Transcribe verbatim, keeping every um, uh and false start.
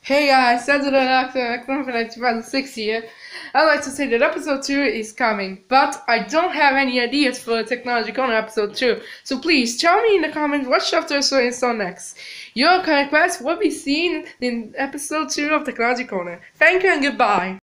Hey guys, two thousand six here. I'd like to say that episode two is coming, but I don't have any ideas for Technology Corner episode two. So please tell me in the comments what software should I install next. Your request will be seen in episode two of Technology Corner. Thank you and goodbye.